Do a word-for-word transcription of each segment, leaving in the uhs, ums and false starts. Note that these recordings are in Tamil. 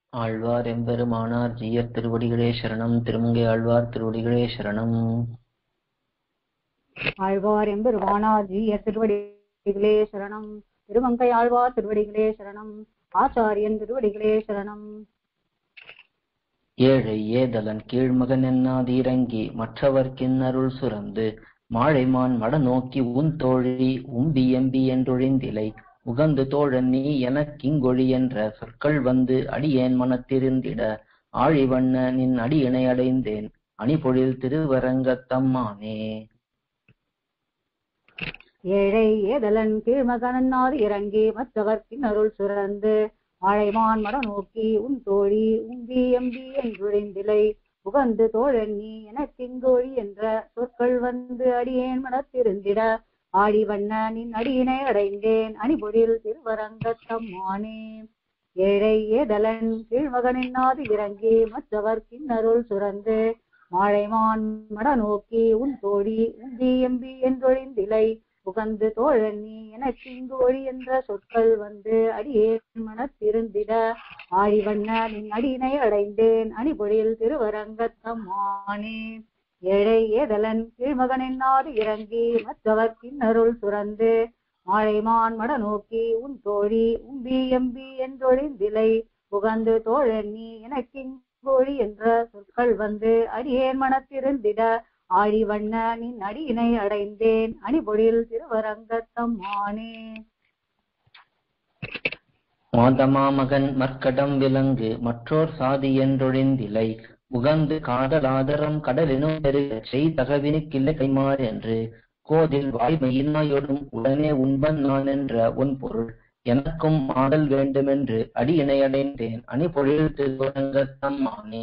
ஆழ்வார் எம்பெருமானார் ஜீயர் திருவடிகளே சரணம். திருமங்கை ஆழ்வார் திருவடிகளே சரணம். ஆழ்வார் எம்பெருமானார் ஜீயர் திருவடிகளே சரணம். திருமங்கை ஆழ்வார் திருவடிகளே சரணம். ஆச்சாரியன் திருவடிகளே சரணம். ஏழை ஏதலன் கீழ்மகன் என்னாதிரங்கி மற்றவர்க்கின் அருள் சுரந்து மாழைமான் மட நோக்கி உன் தோழி உம்பி எம்பி என்றொழிந்திலை உகந்து தோழன் நீ எனக்கிங்கொழி என்ற சொற்கள் வந்து அடியேன் மனத்திருந்திட ஆழிவண்ண நின் அடியினை அடைந்தேன் அணிபொழில் திருவரங்கத்தம்மானே. ஏழை ஏதலன் கீழ்மகனாது இறங்கி மற்றவர்க்கின் அருள் சுரந்து மாழைமான் மட நோக்கி உன் தோழி உம்பி எம்பி என்றொழிந்திலை உகந்து தோழன் நீ எனக்கிங்கொழி என்ற சொற்கள் வந்து அடியேன் மனத்திருந்திட ஆழிவண்ண நின் அடியினை அடைந்தேன் அணிபொழில் திருவரங்கத்தம்மானே. ஏழை ஏதலன் கீழ்மகனாது இறங்கி மற்றவர்க்கின் அருள் சுரந்து மாழைமான் மட நோக்கி உன் தோழி உம்பி எம்பி என்றொழிந்திலை உகந்து தோழன் நீ எனக்கிங்கொழி என்ற சொற்கள் வந்து அடியேன் மனத்திருந்திட ஆழிவண்ண நின் அடியினை அடைந்தேன் அணிபொழில் திருவரங்கத்தம்மானே. ஏழை ஏதலன் கீழ்மகனாது இறங்கி மற்றவர்க்கின் அருள் சுரந்து மாழைமான் மட நோக்கி உன் தோழி உம்பி எம்பி என்றொழிந்திலை உகந்து தோழன் நீ எனக்கிங்கொழி என்ற சொற்கள் வந்து அடியேன் மனத்திருந்திட ஆழிவண்ண நின் அடியினை அடைந்தேன் அணிபொழில் திருவரங்கத்தம்மானே. மாதமாமகன் மற்கடம் விலங்கு மற்றோர் சாதி என்றொழிந்திலை உகந்து காதலாதரம் கடலினும் பெருக செய்தகவினுக்கில்லை கைமாறு என்று கோதில் வாய்மையினாயொடும் உடனே உண்பன் நான் என்ற உன் பொருள் எனக்கும் ஆதல் வேண்டுமென்று அடியினை அடைந்தேன் அணிபொழில் திருவரங்கத்தம்மானே.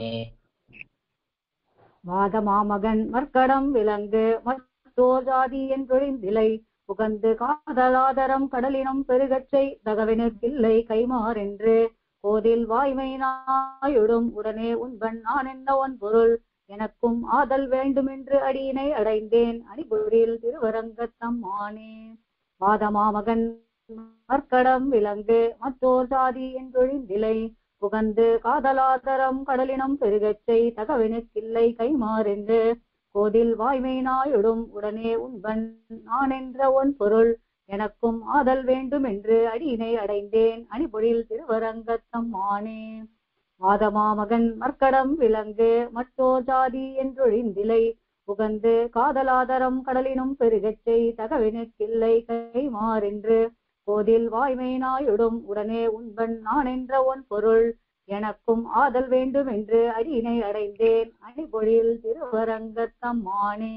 வாதமாமகன் மற்கடம் விலங்கு மற்றோர் ஜாதி என்றொழிந்திலை உகந்து காதலாதரம் கடலினும் பெருகச்சை தகவினுக்கில்லை கைமாறென்று கோதில் வாய்மையினாயொடும் உடனே உண்பன் நான் என்ன ஒன் பொருள் எனக்கும் ஆதல் வேண்டுமென்று அடியினை அடைந்தேன் அணிபொழில் திருவரங்கத்தம்மானே. வாதமாமகன் மற்கடம் விலங்கு மற்றோர் சாதி என்றொழிந்திலை புகந்து காதலாதரம் கடலினம் பெருகச்சை தகவினுக்கில்லை கைமாறென்று கோதில் வாய்மையினாயொடும் உடனே உண்பன் நான் என்ற ஒன் பொருள் எனக்கும் ஆதல் வேண்டும் என்று அடியினை அடைந்தேன் அணிபொழில் திருவரங்கத்தம்மானே. வாதமாமகன் மற்கடம் விலங்கு மற்றோர் ஜாதி என்றொழிந்திலை புகந்து காதலாதரம் கடலினும் பெருகச்சை தகவினுக்கில்லை கைமாறென்று கோதில் வாய்மையினாயொடும் உடனே உண்பன் நான் என்ற ஒன் பொருள் எனக்கும் ஆதல் வேண்டும் என்று அடியினை அடைந்தேன் அணிபொழில் திருவரங்கத்தம்மானே.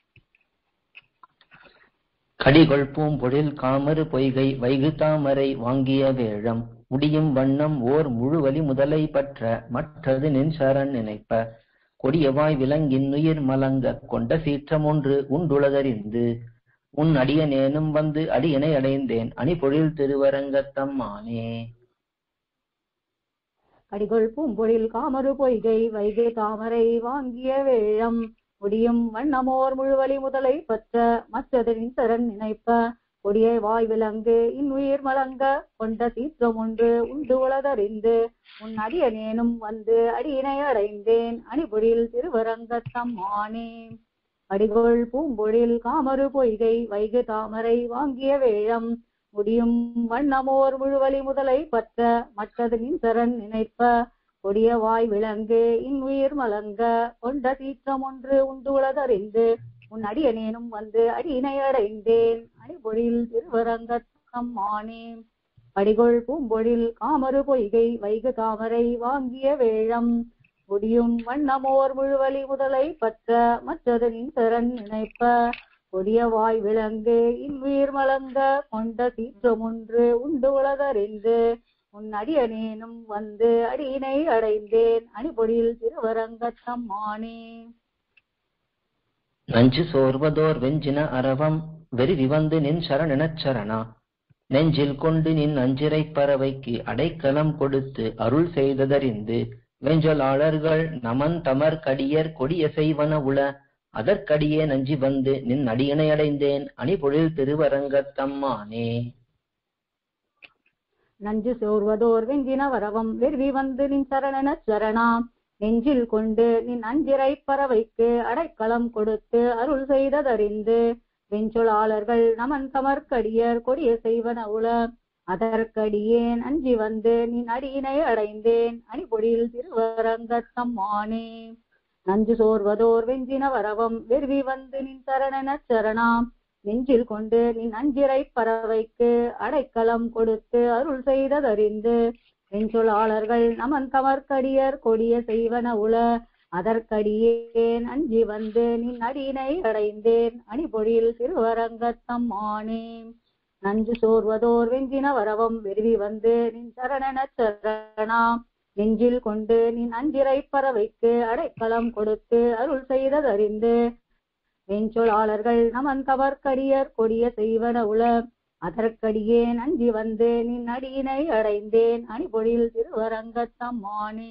கடிகொள் பூம்பொழில் காமறு பொய்கை வைகு தாமரை வாங்கிய வேழம் முடியும் வண்ணம் ஓர் முழுவலி முதலை பற்ற மற்றது நின் சரண் நினைப்ப கொடியவாய் விலங்கின் உயிர் மலங்க கொண்ட சீற்றம் ஒன்று உண்டுளதறிந்து உன் அடியனேனும் வந்து அடியனை அடைந்தேன் அணிபொழில் திருவரங்கத்தம்மானே. கடிகொள் பூம்பொழில் காமறு பொய்கை வைகை தாமரை வாங்கிய வேழம் முடியும் வண்ணமோர் முழுவலி முதலை பற்ற மற்றதனின் சரண் நினைப்ப கொடிய வாய் விலங்கு இன் உயிர் மலங்க கொண்ட சீற்றம் ஒன்று உண்டு உளதறிந்து உன் அடியனேனும் வந்து அடியினை அடைந்தேன் அணிபொழில் திருவரங்கத்தம்மானே. கடிகொள் பூம்பொழில் காமறு பொய்கை வைகு தாமரை வாங்கிய வேழம் முடியும் வண்ணமோர் முழுவலி முதலை பற்ற மற்றது நின் சரண் நினைப்ப கொடிய வாய் விலங்கு இன் உயிர் மலங்க கொண்ட சீற்றம் ஒன்று உண்டு உளதறிந்து உன் அடியனேனும் வந்து அடியினை அடைந்தேன் அணிபொழில் திருவரங்கத்தம்மானே. கடிகொள் பூம்பொழில் காமறு பொய்கை வைகு தாமரை வாங்கிய வேழம் முடியும் வண்ணமோர் முழுவலி முதலை பற்ற மற்றது நின் சரண் நினைப்ப கொடிய வாய் விலங்கு இன் உயிர் மலங்க கொண்ட சீற்றம் ஒன்று உண்டு உளதறிந்து உன் அடியனேனும் வந்து அடியினை அடைந்தேன் அணிபொழில் திருவரங்கத்தம்மானே. நஞ்சு சோர்வதோர் வெஞ்சின அரவம் வெறி வந்து நின் சரணெனச் சரணா நெஞ்சில் கொண்டு நின் அஞ்சிரை பறவைக்கு அடைக்கலம் கொடுத்து அருள் செய்ததறிந்து வெஞ்சொலாளர்கள் நமன் தமர் கடியர் கொடிய செய்வன உள அதற்கடியே நஞ்சி வந்து நின் அடியினை அடைந்தேன் அணிபொழில் திருவரங்கத்தம்மானே. நஞ்சு சோர்வதோர் வெஞ்சின வரவம் வெறுவி வந்து நின் சரணன சரணாம் நெஞ்சில் கொண்டு நின் அஞ்சிரை பறவைக்கு அடைக்கலம் கொடுத்து அருள் செய்ததறிந்து வெஞ்சொலாளர்கள் நமன் தமர்க்கடியர் கொடிய செய்வன உள அதற்கடியேன் அஞ்சி வந்து நின் அடியினை அடைந்தேன் அணிபொழில் திருவரங்கத்தம்மானே. நஞ்சு சோர்வதோர் வெஞ்சின வரவம் வெறுவி வந்து நின் சரணன சரணாம் நெஞ்சில் கொண்டு நின் அஞ்சிரை பறவைக்கு அடைக்கலம் கொடுத்து அருள் செய்ததறிந்து வெஞ்சொலாளர்கள் நமன் தமர்க்கடியர் கொடிய செய்வன உள அதற்கடியேன் அஞ்சி வந்து நின் அடியினை அடைந்தேன் அணிபொழில் திருவரங்கத்தம்மானே. நஞ்சு சோர்வதோர் வெஞ்சின வரவம் வெறுவி வந்து நின் சரணன சரணாம் நெஞ்சில் கொண்டு நின் அஞ்சிரை பறவைக்கு அடைக்கலம் கொடுத்து அருள் செய்ததறிந்து வெஞ்சொலாளர்கள் நமன் தமர்க்கடியர் கொடிய செய்வன உள அதற்கடியேன் அஞ்சி வந்து நின் அடியினை அடைந்தேன் அணிபொழில் திருவரங்கத்தம்மானே.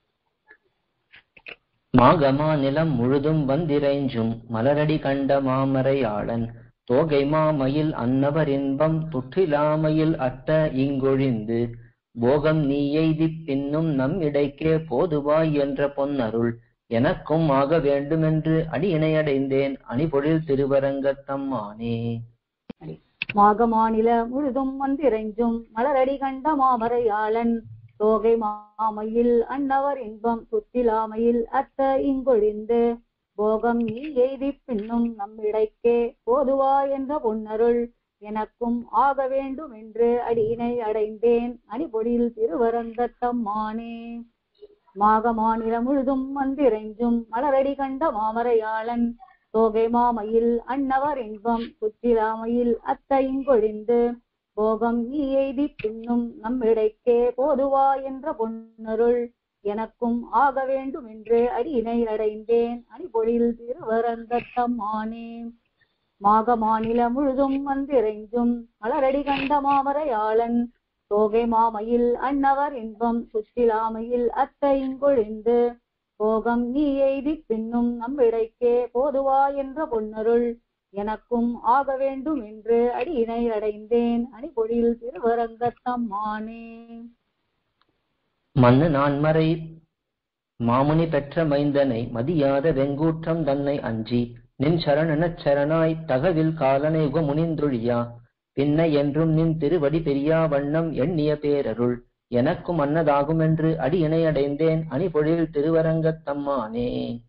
மாகமா நிலம் முழுதும் வந்திரைஞ்சும் மலரடி கண்ட மாமரையாளன் தோகை மாமயில் அன்னவர் இன்பம் துற்றிலாமையில் அட்ட இங்கொழிந்து போகம் நீ எய்தி பின்னும் நம் இடைக்கே போதுவாய் என்ற பொன்னருள் எனக்கும் ஆக வேண்டுமென்று அடியினை அடைந்தேன் அணிபொழில் திருவரங்கத்தம்மானே. மாகமாநில முழுதும் வந்திரைஞ்சும் மலரடி கண்ட மாமரையாளன் தோகை மாமையில் அன்னவர் இன்பம் சுத்திலாமையில் அத்த இங்கொழிந்து போகம் நீ எய்தி பின்னும் நம்மிடைக்கே போதுவா என்ற பொன்னருள் எனக்கும் ஆக வேண்டும் என்று அடியினை அடைந்தேன் அணிபொழில் திருவரங்கத்தம்மானே. மாகமாநில முழுதும் வந்திரைஞ்சும் மலரடி கண்ட மாமரையாளன் தோகை மாமையில் அன்னவர் இன்பம் சுற்றிலாமையில் அத்த இங்கொழிந்து போகம் நீ எய்தி பின்னும் நம்மிடைக்கே போதுவா என்ற பொன்னருள் எனக்கும் ஆக வேண்டும் என்று அடியினை அடைந்தேன் அணிபொழில் திருவரங்கத்தம்மானே. மாகமாநில முழுதும் வந்திரைஞ்சும் மலரடி கண்ட மாமரையாளன் தோகை மாமையில் அன்னவர் இன்பம் சுற்றிலாமையில் அத்த இங்கொழிந்து போகம் நீ எய்தி பின்னும் நம்மிடைக்கே போதுவா என்ற பொன்னருள் எனக்கும் ஆக வேண்டும் என்று அடியினை அடைந்தேன் அணிபொழில் திருவரங்கத்தம்மானே. மண்ணு நான்மறை மாமுனி பெற்ற மைந்தனை மதியாத வெங்கூற்றம் தன்னை அஞ்சி நின் சரணனச் சரணாய் தகவில் காலனை உகமுனிந்தொழியா பின்ன என்றும் நின் திருவடி பெரியா வண்ணம் எண்ணிய பேரருள் எனக்கும் அன்னதாகுமென்று அடியினை அடைந்தேன் அணிபொழில் திருவரங்கத்தம்மானே.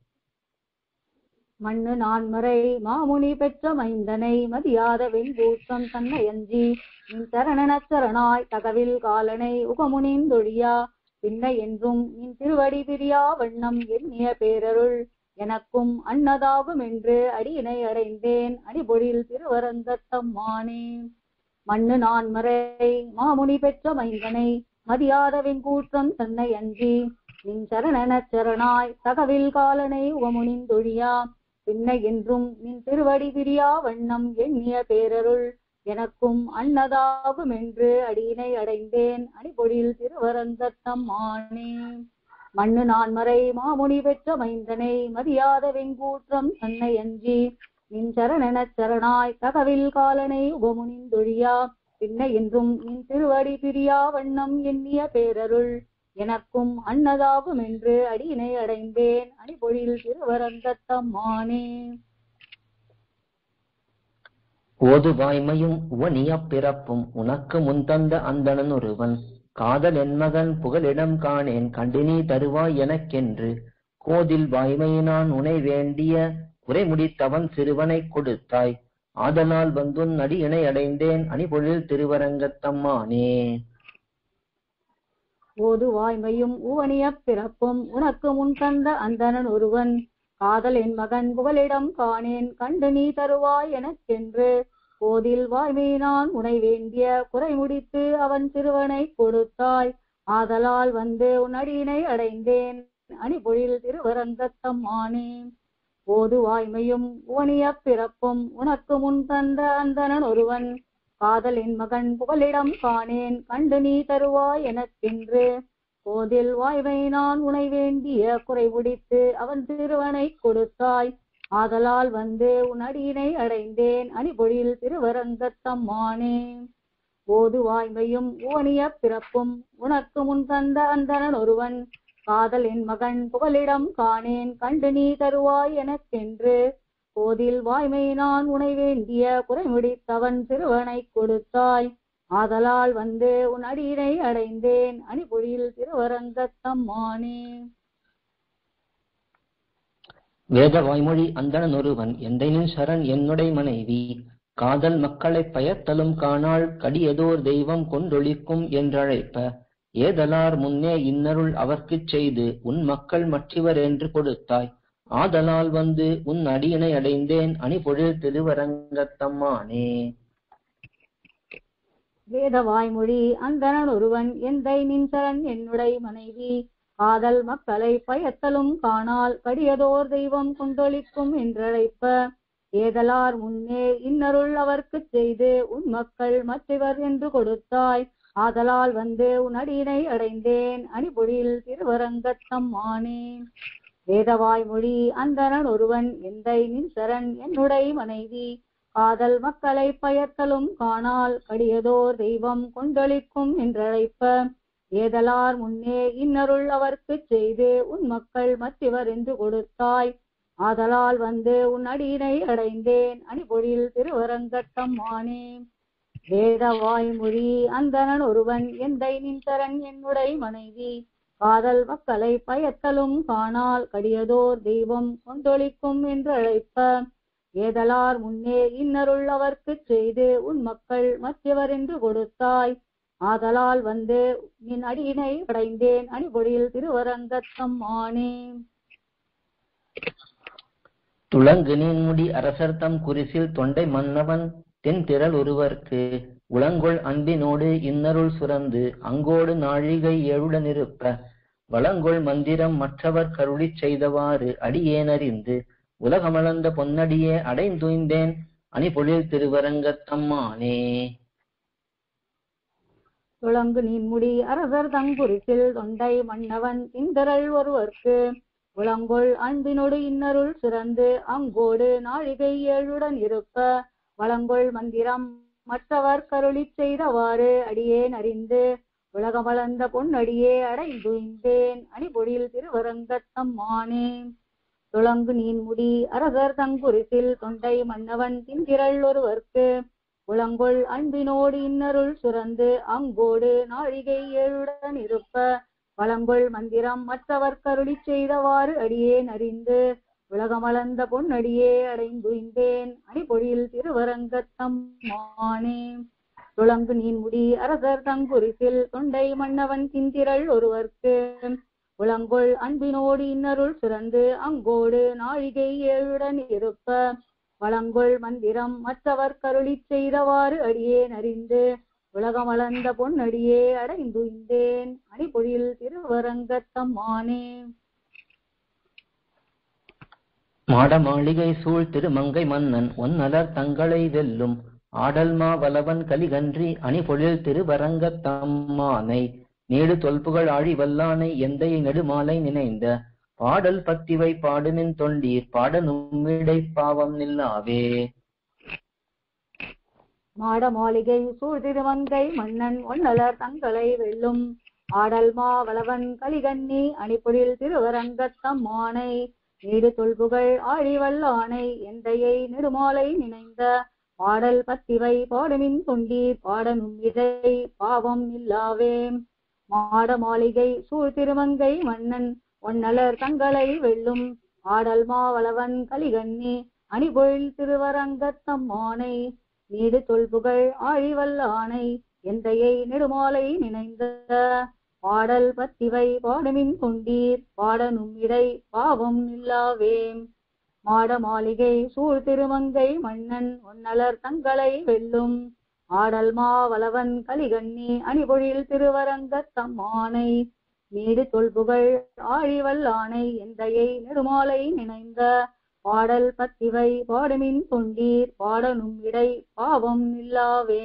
மண்ணு நான்மறை மாமுனி பெற்ற மைந்தனை மதியாத வெங்கூற்றம் தன்னை அஞ்சி நின் சரணனச் சரணாய் தகவில் காலனை உகமுனிந்தொழியா பின்ன என்றும் நின் திருவடி பிரியா வண்ணம் எண்ணிய பேரருள் எனக்கும் அன்னதாகும் என்று அடியினை அடைந்தேன் அணிபொழில் திருவரங்கத்தம்மானே. மண்ணு நான்மறை மாமுனி பெற்ற மைந்தனை மதியாத வெங்கூற்றம் தன்னை அஞ்சி நின் சரணனச் சரணாய் தகவில் காலனை உகமுனிந்தொழியா பின்ன என்றும் நின் திருவடி பிரியா வண்ணம் எண்ணிய பேரருள் எனக்கும் அன்னதாகும் என்று அடியினை அடைந்தேன் அணிபொழில் திருவரங்கத்தம்மானே. மண்ணு நான்மறை மாமுனி பெற்ற மைந்தனை மதியாத வெங்கூற்றம் தன்னை அஞ்சி நின் சரணனச் சரணாய் தகவில் காலனை உபமுனிந்தொழியா பின்ன என்றும் நின் திருவடி பிரியா வண்ணம் எண்ணிய பேரருள் எனக்கும் அன்னதாகும் என்று அடியினை அடைந்தேன் அணிபொழில் திருவரங்கத்தம்மானே. ஓது வாய்மையும் உவனிய பிறப்பும் உனக்கு முன்தந்த அந்தணன் ஒருவன் காதல் என் மகன் புகலிடம் காணேன் கண்டினி தருவாய் எனக்கென்று கோதில் வாய்மையினான் உனை வேண்டிய குறை முடித்தவன் சிறுவனை கொடுத்தாய் ஆதலால் வந்துன் அடியினை அடைந்தேன் அணிபொழில் திருவரங்கத்தம்மானே. ஓது வாய்மையும் உவனிய பிறப்பும் உனக்கு முன் தந்த அந்தணன் ஒருவன் காதல் என் மகன் புகலிடம் காணேன் கண்டு நீ தருவாய் எனக்கென்று கோதில் வாய்மையினான் உனை வேண்டிய குறை முடித்து அவன் சிறுவனை கொடுத்தாய் ஆதலால் வந்து உன் அடியினை அடைந்தேன் அணிபொழில் திருவரங்கத்தம்மானே. ஓது வாய்மையும் உவனிய பிறப்பும் உனக்கு முன் தந்த அந்தணன் ஒருவன் காதல் என் மகன் புகலிடம் காணேன் கண்டு நீ தருவாய் எனக்கென்று கோதில் வாய்மை நான் உனை வேண்டிய குறை முடித்து அவன் சிறுவனை கொடுத்தாய் ஆதலால் வந்து உன் அடியினை அடைந்தேன் அணிபொழில் திருவரங்கத்தம்மானே. போது வாய்மையும் ஓனிய பிறப்பும் உனக்கு முன் தந்த அந்தணன் ஒருவன் காதல் என் மகன் புகலிடம் காணேன் கண்டு நீ தருவாய் எனக்கென்று போதில் வாய்மை நான் உனை வேண்டிய குறைமுடித்தவன் சிறுவனை கொடுத்தாய் ஆதலால் வந்து உன் அடியினை அடைந்தேன் அணிபொழில் திருவரங்கத்தம்மானே. வேத வாய்மொழி அந்தணன் ஒருவன் எந்தையின் சரண் என்னுடைய மனைவி காதல் மக்களை பயத்தலும் காணாள் கடியதோர் தெய்வம் கொண்டொழிக்கும் என்றழைப்ப ஏதலார் முன்னே இன்னருள் அவர்க்குச் செய்து உன் மக்கள் மற்றவர் என்று கொடுத்தாய் ஆதலால் வந்து உன் அடியினை அடைந்தேன் அணிபொழில் திருவரங்கத்தம்மானே. வேத வாய்மொழி அந்தணன் ஒருவன் எந்தை நின் சரண் என்னுடைய மனைவி காதல் மக்களை பயத்தலும் காணால் கடியதோர் தெய்வம் கொண்டொழிக்கும் என்றழைப்ப ஏதலார் முன்னே இன்னருள் அவர்க்குச் செய்து உன் மக்கள் மற்றவர் என்று கொடுத்தாய் ஆதலால் வந்து உன் அடியினை அடைந்தேன் அணிபொழில் திருவரங்கத்தம்மானே. வேதவாய்மொழி அந்தணன் ஒருவன் எந்தை நின் சரண் என்னுடைய மனைவி காதல் மக்களை பயத்தலும் காணால் கடியதோர் தெய்வம் கொண்டொழிக்கும் என்றழைப்ப ஏதலார் முன்னே இன்னருள் அவர்க்குச் செய்து உன் மக்கள் மற்றவர் என்று கொடுத்தாய் ஆதலால் வந்து உன் அடியினை அடைந்தேன் அணிபொழில் திருவரங்கத்தம்மானே. வேத வாய்மொழி அந்தணன் ஒருவன் எந்தை நின் சரண் என்னுடைய மனைவி காதல் மக்களை பயத்தலும் காணால் கடியதோர் தெய்வம் கொண்டொழிக்கும் என்றழைப்ப ஏதலார் முன்னே இன்னருள் அவர்க்குச் செய்து உன் மக்கள் மற்றவர் என்று கொடுத்தாய் ஆதலால் வந்து நின் அடியினை அடைந்தேன் அணிபொழில் திருவரங்கத்தம்மானே. துளங்கு நீன் முடி அரசர் தம் குரிசில் தொண்டை மன்னவன் தென் திரள் ஒருவர்க்கு உளங்கொள் அன்பினோடு இன்னருள் சுரந்து அங்கோடு நாழிகை ஏழுடன் இருப்ப வளங்கொள் மந்திரம் மற்றவர் கருளிச் செய்தவாறு அடியேனறிந்து உலகமளந்த பொன்னடியே அடைந்துய்ந்தேன் அணிபொழில் திருவரங்கத்தம்மானே. துளங்கு நீன்முடி அரசர் தங்குரிசில் தொண்டை மன்னவன் திந்தரள் ஒருவர்க்கு உளங்கொள் அன்பினோடு இன்னருள் சிறந்து அங்கோடு நாழிகை ஏழுடன் இருப்ப வளங்கொள் மந்திரம் மற்றவர் கருளிச் செய்தவாறு அடியேன் அறிந்து உலகமளந்த பொன்னடியே அடைந்துய்ந்தேன் அணிபொழில் திருவரங்கத்தம்மானே. துளங்கு நீன்முடி அரசர் தங்குரிசில் தொண்டை மன்னவன் திந்திரள் ஒருவர்க்கு உளங்கொள் அன்பினோடு இன்னருள் சுரந்து அங்கோடு நாழிகை ஏழுடன் இருப்ப வளங்கொள் மந்திரம் மற்றவர் கருளிச் செய்தவாறு அடியேன் அறிந்து உலகமளந்த பொன்னடியே அடைந்துய்ந்தேன் அணிபொழில் திருவரங்கத்தம்மானே. துளங்கு நீன்முடி அரசர் தங்குரிசில் தொண்டை மன்னவன் திந்திரள் ஒருவர்க்கு உளங்கொள் அன்பினோடு இன்னருள் சுரந்து அங்கோடு நாழிகை ஏழுடன் இருப்ப வளங்கொள் மந்திரம் மற்றவர் கருளிச் செய்தவாறு அடியேன் அறிந்து உலகமளந்த பொன்னடியே அடைந்துய்ந்தேன் அணிபொழில் திருவரங்கத்தம்மானே. மாட மாளிகை சூழ் திருமங்கை மன்னன் ஒன்னலர் தங்களை வெல்லும் ஆடல்மா வலவன் கலிகன்றி அணிபொழில் திருவரங்கத்தம்மானை நீடு தொல்புகள் ஆழி வல்லானை எந்தையை நெடுமாலை நினைந்த பாடல் பத்திவை பாடுமின் தொண்டீர் பாட நும்மிடை பாவம் நில்லாவே. மாட மாளிகை சூழ் திருமங்கை மன்னன் ஒன்னலர் தங்களை வெல்லும் ஆடல்மா வலவன் கலிகன்னி அணிபொழில் திருவரங்கத்தம்மானை நீடு தொல்புகள் ஆழி வல்லானை எந்தையை நெடுமாலை நினைந்த பாடல் பத்திவை பாடுமின் தொண்டீர் பாட நும்மிடை பாவம் இல்லாவே. மாட மாளிகை சூழ் திருமங்கை மன்னன் ஒன்னலர் தங்களை வெல்லும் ஆடல் மாவளவன் கலிகன்னி அணிபொழில் திருவரங்கத்தம்மானை நீடு தொல்புகள் ஆழிவல்லானை எந்தையை நெடுமாலை நினைந்த பாடல் பத்திவை பாடுமின் கொண்டீர் பாட நும்மிடை பாவம் இல்லாவே. மாட மாளிகை சூழ் திருமங்கை மன்னன் ஒன்னலர் தங்களை வெல்லும் ஆடல் மாவளவன் கலிகன்னி அணிபொழில் திருவரங்கத்தம்மானை நீடு தொல்புகள் ஆழிவல்லானை எந்தையை நெடுமாலை நினைந்த பாடல் பத்திவை பாடுமின் கொண்டீர் பாட நும்மிடை பாவம் இல்லாவே.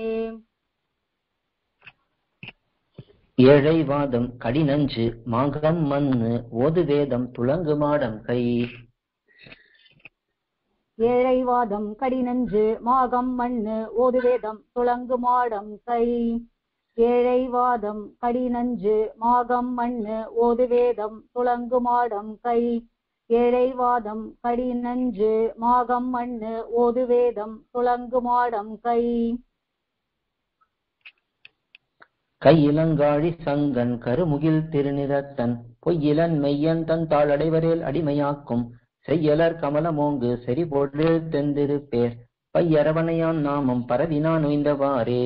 ஏழை வாதம் கடிநஞ்சு மாகம் மண்ணு ஓது வேதம் துளங்கு மாடம் கை. ஏழைவாதம் கடினஞ்சு மாகம் மண்ணு ஓதுவேதம் துளங்கு மாடம் கை. ஏழைவாதம் கடினஞ்சு மாகம் மண்ணு ஓதுவேதம் துளங்கு மாடம் கை. ஏழைவாதம் கடினஞ்சு மாகம் மண்ணு ஓதுவேதம் துளங்கு மாடம் கை. கையிலங்காழி சங்கன் கருமுகில் திருநிறத்தன் பொய்யிலன் மெய்யன் தன் தாளடைவரேல் அடிமையாக்கும் செய்யலர் கமலமோங்கு செறிபொழில் தெந்திருப்பேர் பையரவணையான் நாமம் பரவினான் உய்ந்தவாறே.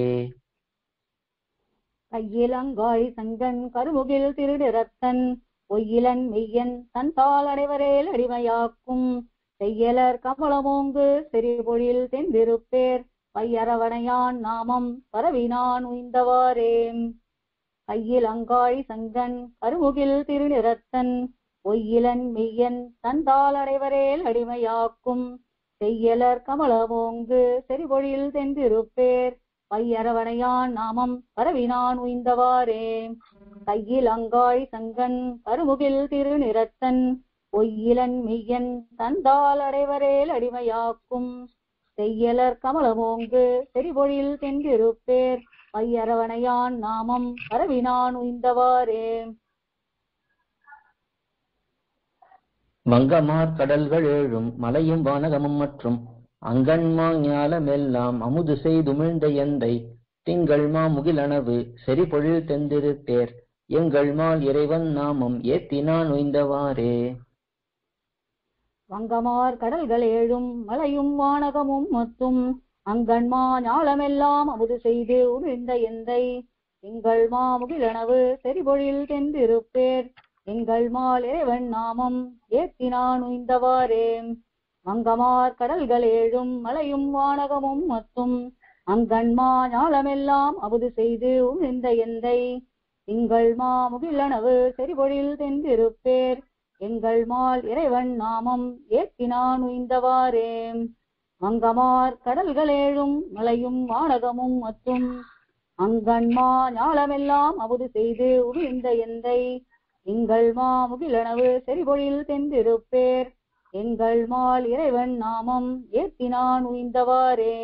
கையிலங்காழி சங்கன் கருமுகில் திருநிறத்தன் பொய்யிலன் மெய்யன் தன் தாளடைவரேல் அடிமையாக்கும் செய்யலர் கமலமோங்கு செறிபொழில் தெந்திருப்பேர் பையரவணையான் நாமம் பரவினான் உய்ந்தவாறே. கையில் அங்காழி சங்கன் கருமுகில் திருநிறத்தன் பொய்யிலன் மெய்யன் தந்தால் அடைவரேல் அடிமையாக்கும் செய்யலர் கமலமோங்கு செறிபொழில் தெந்திருப்பேர் பையரவணையான் நாமம் பரவினான் உய்ந்தவாறே. கையில் அங்காழி சங்கன் கருமுகில் திருநிறத்தன் பொய்யிலன் மெய்யன் தந்தால் அடைவரேல் அடிமையாக்கும் செய்யலர் கமலமோங்கு செறிபொழில் தெந்திருப்பேர் பையரவணையான் நாமம் பரவினான் உய்ந்தவாறே. வங்கமார் கடல்கள் ஏழும் மலையும் வானகமும் மற்றும் அங்கன்மா ஞாலமெல்லாம் அமுது செய்துமிழ்ந்த எந்தை திங்கள் மா முகிலனவு செறிபொழில் தெந்திருப்பேர் எங்கள் மால் இறைவன் நாமம் ஏத்தினான் உய்ந்தவாறே. வங்கமார் கடல்கள் ஏழும் மலையும் வானகமும் மத்தும் அங்கன்மா ஞாலமெல்லாம் அமுது செய்து உமிழ்ந்த எந்தை எங்கள் மா முகிலனவு செறிபொழில் தெந்திருப்பேர் எங்கள் மால் இறைவன் நாமம் ஏத்தினான் உய்ந்தவாறே. வங்கமார் கடல்கள் ஏழும் மலையும் வானகமும் மத்தும் அங்கன்மா ஞாலமெல்லாம் அமுது செய்து உமிழ்ந்த எந்தை எங்கள் மா முகிலனவு செறிபொழில் தெந்திருப்பேர் எங்கள் மால் இறைவன் நாமம் ஏத்தினான் உய்ந்தவாறே. வங்கமார் கடல்கள் ஏழும் மலையும் வானகமும் மற்றும் அங்கன்மா ஞாலமெல்லாம் அமுது செய்து உமிழ்ந்த எந்தை எங்கள் மா முகிலனவு செறிபொழில் தெந்திருப்பேர் எங்கள் மால் இறைவன் நாமம் ஏத்தினான் உய்ந்தவாறே.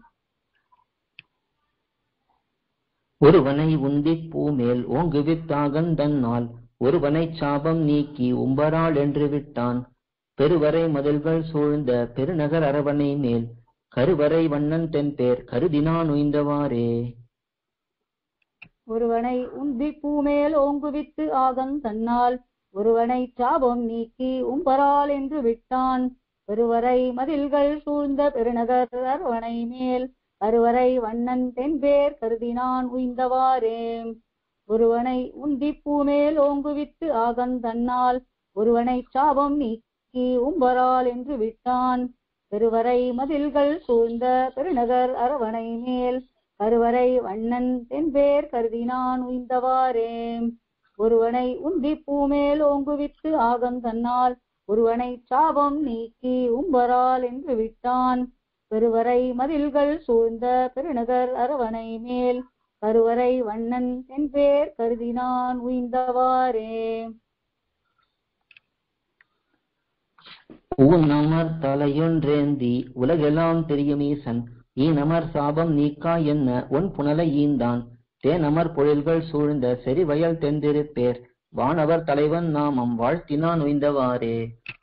ஒருவனை உந்தி பூமேல் ஓங்குவித்தாகன் தன்னால் ஒருவனை சாபம் நீக்கி உம்பராள் என்று விட்டான் பெருவரை மதில்கள் சூழ்ந்த பெருநகர் அரவணை மேல் கருவறை வண்ணன் தென்பேர் கருதினான் உய்ந்தவாறே. ஒருவனை உந்தி பூமேல் ஓங்குவித்து ஆகன் தன்னால் ஒருவனை சாபம் நீக்கி உம்பராள் என்று விட்டான் பெருவரை மதில்கள் சூழ்ந்த பெருநகர் அரவணை மேல் கருவறை வண்ணன் தென்பேர் கருதினான் உய்ந்தவாறே. ஒருவனை உந்தி பூமேல் ஓங்குவித்து ஆகன் தன்னால் ஒருவனை சாபம் நீக்கி உம்பராள் என்று விட்டான் பெருவரை மதில்கள் சூழ்ந்த பெருநகர் அரவணை மேல் கருவறை வண்ணன் தென்பேர் கருதினான் உய்ந்தவாறே. ஒருவனை உந்தி பூமேல் ஓங்குவித்து ஆகன் தன்னால் ஒருவனை சாபம் நீக்கி உம்பராள் என்று விட்டான் பெருவரை மதில்கள் சூழ்ந்த பெருநகர் அரவணை மேல் கருவறை வண்ணன் தென்பேர் கருதினான் உய்ந்தவாறே. ஊனமர் தலையொன்றேந்தி உலகெல்லாம் தெரியும் ஈசன் ஈனமர் சாபம் நீக்கா என்ன ஒன் புனலை ஈந்தான் தேனமர் பொழில்கள் சூழ்ந்த செறிவயல் தெந்திருப்பேர் வானவர் தலைவன் நாமம் வாழ்த்தினான் உய்ந்தவாறே.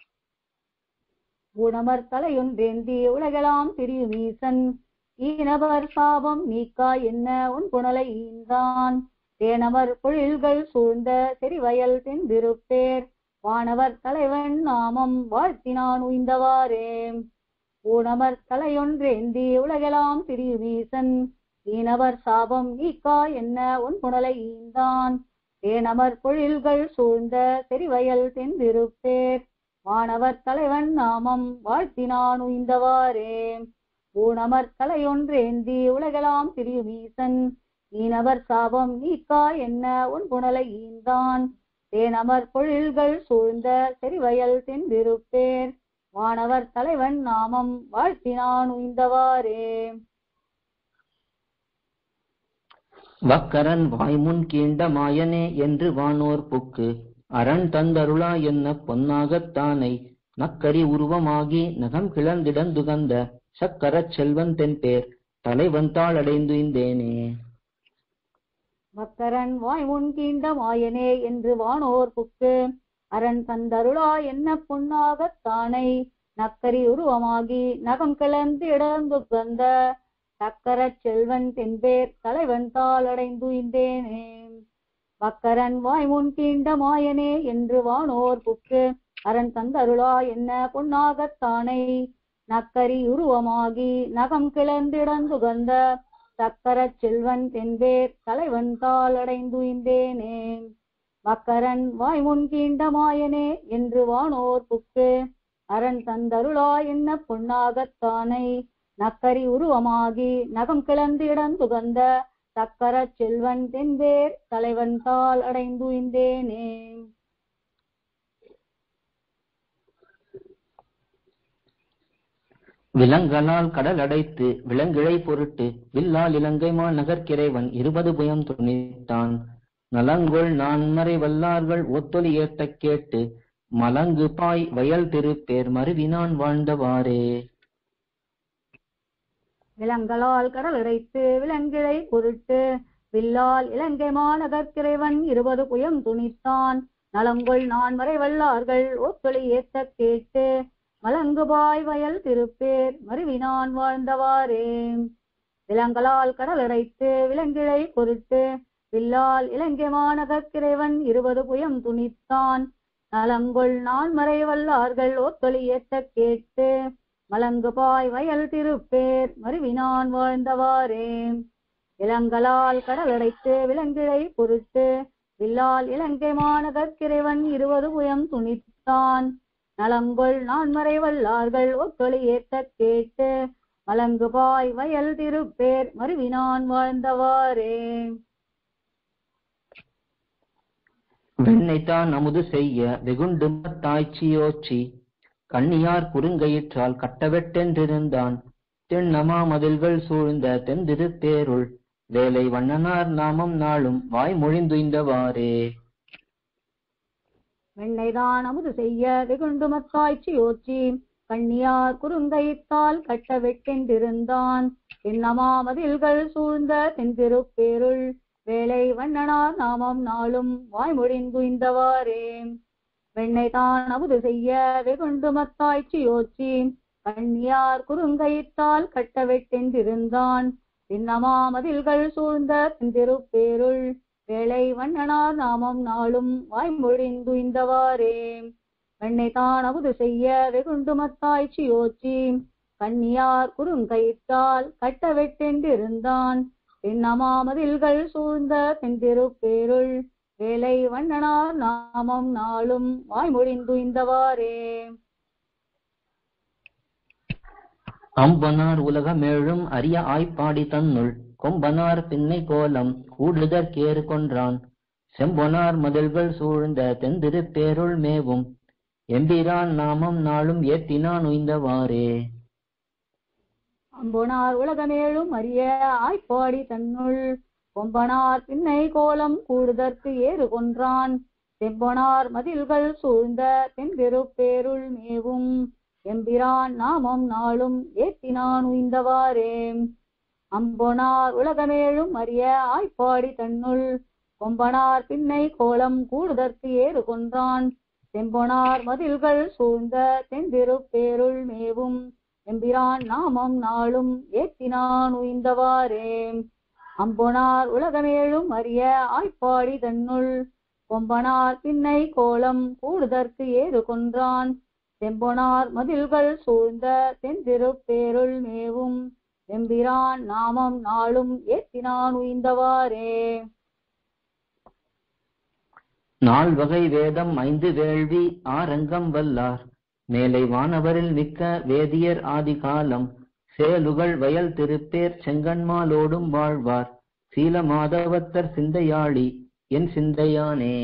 ஊனமர் தலையொன்றேந்தி உலகெல்லாம் தெரியும் ஈசன் ஈனவர் சாபம் நீக்கா என்ன உன் புனலை ஈந்தான் தேனமர் பொழில்கள் சூழ்ந்த செறிவயல் தெந்திருப்பேர் வானவர் தலைவன் நாமம் வாழ்த்தினான் உய்ந்தவாறே. ஊனமர் தலையொன்றேந்தி உலகெல்லாம் தெரியும் ஈசன் ஈனவர் சாபம் நீக்கா என்ன உன் புனலை ஈந்தான் தேனமர் பொழில்கள் சூழ்ந்த செறிவயல் தெந்திருப்பேர் வானவர் தலைவன் நாமம் வாழ்த்தினான் உய்ந்தவாறே. ஊனமர் தலையொன்றேந்தி உலகெல்லாம் தெரியும் ஈசன் ஈனவர் சாபம் நீக்கா என்ன உன் புனலை ஈந்தான் தேனமர் பொழில்கள் சூழ்ந்த செறிவயல் தெந்திருப்பேர் வானவர் தலைவன் நாமம் வாழ்த்தினான் உய்ந்தவாறே. வக்கரன் வாய்முன் கீண்ட மாயனே என்று வானோர் புக்கு அரண் தந்தருளா என்ன பொன்னாகத்தானை நக்கரி உருவமாகி நகம் கிளந்திடந்துகந்த சக்கரச் செல்வன் தென்பேர் தலைவன் தாள் அடைந்துய்ந்தேனே. பக்தரன் வாய்முன் கீண்ட மாயனே என்று வானோர் புக்கு அரண் தந்தருளா என்ன பொன்னாகத்தானை நக்கரி உருவமாகி நகம் கிளந்து இடர்ந்து வந்த சக்கரச் செல்வன் தென்பேர் தலைவன் தாள் அடைந்துய்ந்தேனே. பக்கரன் வாய்முன் கீண்ட மாயனே என்று வானோர் புக்கு அரண் தந்தருளா என்ன பொன்னாகத்தானை நக்கரி உருவமாகி நகம் கிளந்திடந்துகந்த சக்கரச் செல்வன் தென்பேர் தலைவன் தாள் அடைந்துய்ந்தேனே. பக்கரன் வாய்முன் கீண்ட மாயனே என்று வானோர் புக்கு அரண் தந்தருளா என்ன பொன்னாகத்தானை நக்கரி உருவமாகி நகம் கிளந்து இடந்துகந்த சக்கரச் செல்வன் தென்பேர் தலைவன் தாள் அடைந்துய்ந்தேனே. விலங்கலால் கடல் அடைத்து விலங்கிழை பொருட்டு வில்லால் இலங்கை மாநகர்க்கிறைவன் இருபது புயம் துணித்தான் நலங்கொள் நான்மறை வல்லார்கள் ஒத்தொலி ஏட்ட கேட்டு மலங்கு பாய் வயல் திருப்பேர் மருவினான் வாழ்ந்தவாறே. விலங்கலால் கடல் அடைத்து விலங்கிழை பொருட்டு வில்லால் இலங்கை மாநகர்க்கிறைவன் இருபது புயம் துணித்தான் நலங்கொள் நான்மறை வல்லார்கள் ஒத்தொலி ஏத்த கேட்டு மலங்குபாய் வயல் திருப்பேர் மருவினான் வாழ்ந்தவாறே. விலங்கலால் கடல் அடைத்து விலங்கிழை பொருட்டு வில்லால் இலங்கை மாநகர்க்கிறைவன் இருபது புயம் துணித்தான் நலங்கொள் நான்மறை வல்லார்கள் ஒத்தொலி ஏத்த கேட்டு மலங்குபாய் வயல் திருப்பேர் மருவினான் வாழ்ந்தவாறே. விலங்கலால் கடல் அடைத்து விலங்கிழை பொருட்டு வில்லால் இலங்கை மாநகர்க்கிறைவன் இருபது புயம் துணித்தான் நலங்கொள் நான்மறை வல்லார்கள் ஒத்தொலி ஏத்த கேட்டு மலங்குபாய் வயல் திருப்பேர் மருவினான் வாழ்ந்தவாறே. வெண்ணைத்தான் அமுது செய்ய வெகுண்டு தாய்ச்சியோச்சி கண்ணியார் குறுங்கயிற்றால் கட்டவெட்டென்றிருந்தான் திண்ணமா மதில்கள் சூழ்ந்த தென்திருப்பேருள் வேலை வண்ணனார் நாமம் நாளும் வாய்மொழிந்துய்ந்தவாறே. வெண்ணைதான் அமுது செய்ய வெகுண்டு மத்தாய்ச்சி யோச்சி கண்ணியார் குறுங்கயிற்றால் கட்ட வெட்டென்றிருந்தான் திண்ணமா மதில்கள் சூழ்ந்த தென்திருப்பேருள் வேலை வண்ணனார் நாமம் நாளும் வாய்மொழிந்துய்ந்தவாறே. வெண்ணைதான் அமுது செய்ய வெகுண்டு மத்தாய்ச்சி யோச்சி கண்ணியார் குறுங்கயிற்றால் கட்ட வெட்டென்றிருந்தான் திண்ணமா மதில்கள் சூழ்ந்த தென்திருப்பேருள் வேலை வண்ணனார் நாமம் நாளும் வாய்மொழிந்துய்ந்தவாறே. வெண்ணைதான் அமுது செய்ய வெகுண்டு மத்தாய்ச்சி யோச்சி கண்ணியார் குறுங்கயிற்றால் கட்ட வெட்டென்றிருந்தான் திண்ணமா மதில்கள் சூழ்ந்த தென்திருப்பேருள் வேலை வண்ணனார் நாமம் நாளும் வாய்மொழிந்துய்ந்தவாறே. அம்பனார் உலகமேழும் அரிய ஆய்ப்பாடி தன்னுள் கொம்பனார் பின்னை கோலம் கூடுதற்கேறு கொன்றான் செம்பொனார் மதில்கள் சூழ்ந்த தென்திருப்பேருள் மேவும் எம்பிரான் நாமம் நாளும் ஏத்தினான் உய்ந்தவாறே. அம்பொனார் உலகமேழும் அரிய ஆய்ப்பாடி தன்னுள் கொம்பனார் பின்னை கோலம் கூடுதற்கு ஏறு கொன்றான் செம்பொனார் மதில்கள் சூழ்ந்த தென்திருப்பேருள் மேவும் எம்பிரான் நாமம் நாளும் ஏத்தினான் உய்ந்தவாறே. அம்பொனார் உலகமேழும் அரிய ஆய்ப்பாடி தன்னுள் கொம்பனார் பின்னை கோலம் கூடுதற்கு ஏறு கொன்றான் செம்பொனார் மதில்கள் சூழ்ந்த தென்திருப்பேருள் மேவும் எம்பிரான் நாமம் நாளும் ஏத்தினான் உய்ந்தவாறே. அம்பொனார் உலகமேழும் அரிய ஆய்ப்பாடி தன்னுள் கொம்பனார் பின்னை கோலம் கூடுதற்கு ஏறு கொன்றான் செம்பொனார் மதில்கள் சூழ்ந்த தென்திருப்பேருள் மேவும் எம்பிரான் நாமம் நாளும் ஏத்தினான் உய்ந்தவாறே. நால் வகை வேதம் ஐந்து வேள்வி ஆரங்கம் வல்லார் மேலை வானவரில் மிக்க வேதியர் ஆதிகாலம் சேலுகள் வயல் திருப்பேர் செங்கன்மாலோடும் வாழ்வார் சீல மாதவத்தர் சிந்தையாளி என் சிந்தையானே.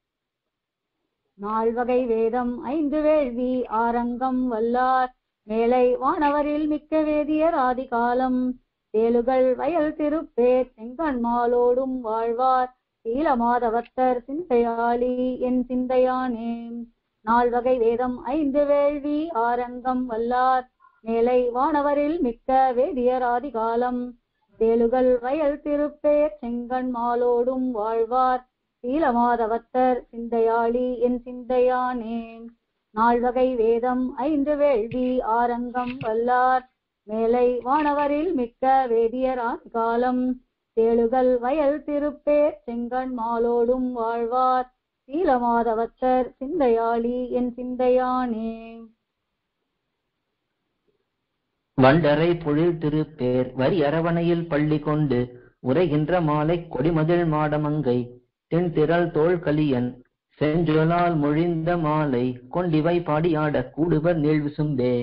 நால்வகை வேதம் ஐந்து வேள்வி ஆரங்கம் வல்லார் மேலை வானவரில் மிக்க வேதியர் ஆதிகாலம் சேலுகள் வயல் திருப்பேர் செங்கன்மாலோடும் வாழ்வார் சீல மாதவத்தர் சிந்தையாளி என் சிந்தையானே. நால்வகை வேதம் ஐந்து வேள்வி ஆரங்கம் வல்லார் மேலை வானவரில் மிக்க வேதியர் ஆதிகாலம் தேளுகள் வயல் திருப்பேர் செங்கண் மாலோடும் வாழ்வார் சீலமாதவத்தர் சிந்தையாளி என் சிந்தையானே. நால்வகை வேதம் ஐந்து வேள்வி ஆரங்கம் வல்லார் மேலை வானவரில் மிக்க வேதியர் ஆதிகாலம் தேளுகள் வயல் திருப்பேர் செங்கண் மாலோடும் வாழ்வார் சீலமாதவத்தர் சிந்தையாளி என் சிந்தையானே. வண்டரை பொழில் திருப்பேர் வரி அரவணையில் பள்ளி கொண்டு உரைகின்ற மாலை கொடிமதில் மாடமங்கை தென்திரள் தோள் கலியன் செஞ்சொலால் மொழிந்த மாலை கொண்டிவை பாடியாட கூடுவர் நீழ்விசும்பே.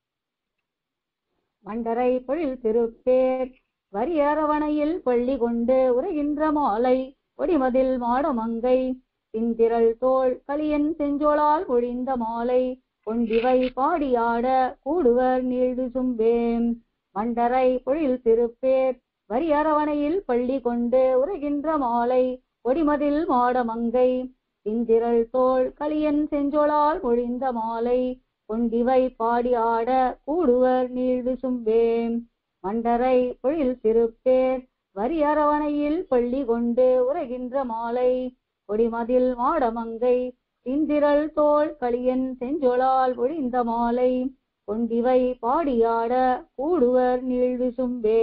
வண்டரை பொழில் திருப்பேர் வரி அரவணையில் பள்ளி கொண்டு உரைகின்ற மாலை கொடிமதில் மாடமங்கை தின்திரள் தோள் கலியன் செஞ்சொலால் மொழிந்த மாலை கொண்டிவை பாடியாட கூடுவர் நீழ்விசும்பே. வண்டரை பொழில் திருப்பேர் வரி அரவணையில் பள்ளி கொண்டு உரைகின்ற மாலை கொடிமதில் மாடமங்கை தின்திரள் தோள் கலியன் செஞ்சொலால் மொழிந்த மாலை கொண்டிவை பாடியாட கூடுவர் நீழ்விசும்பே. வண்டரை பொழில் திருப்பேர் வரி அரவணையில் பள்ளி கொண்டு உரைகின்ற மாலை கொடிமதில் மாடமங்கை தின்திரள் தோள் கலியன் செஞ்சொலால் மொழிந்த மாலை கொண்டிவை பாடியாட கூடுவர் நீழ்விசும்பே.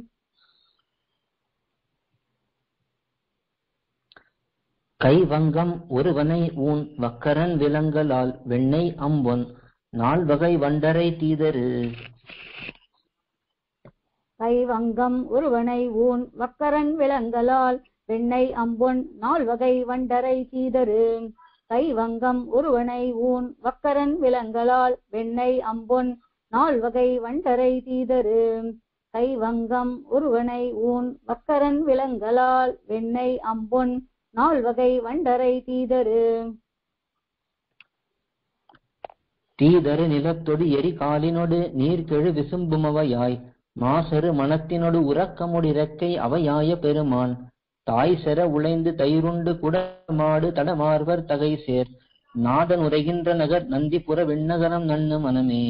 கைவங்கம் ஒருவனை ஊன் வக்கரன் விலங்கலால் வெண்ணெய் அம்பொன் நால்வகை வண்டரை தீதரு. கைவங்கம் ஒருவனை ஊன் வக்கரன் விலங்கலால் வெண்ணெய் அம்பொன் நால்வகை வண்டரை தீதரு. கைவங்கம் ஒருவனை ஊன் வக்கரன் விலங்கலால் வெண்ணெய் அம்பொன் நால்வகை வண்டரை தீதரு. கைவங்கம் ஒருவனை ஊன் வக்கரன் விலங்கலால் வெண்ணெய் அம்பொன் நால்வகை வண்டரை தீதரு. தீதரு நிலத்தொடு எரி காலினொடு நீர்கெழு விசும்புமவையாய் மாசரு மனத்தினொடு உறக்கமுடிறக்கை அவையாய பெருமான் தாய் செர உழைந்து தயிருண்டு குடமாடு தடமார்வர் தகை சேர் நாதன் உரைகின்ற நகர் நந்திபுர விண்ணகரம் நன்னு மனமே.